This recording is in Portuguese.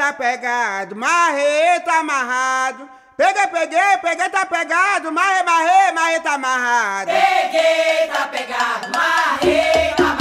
tá pegado, marrê tá amarrado. Peguei, tá pegado, marrê tá amarrado. Peguei, tá pegado, marrei, tá amarrado.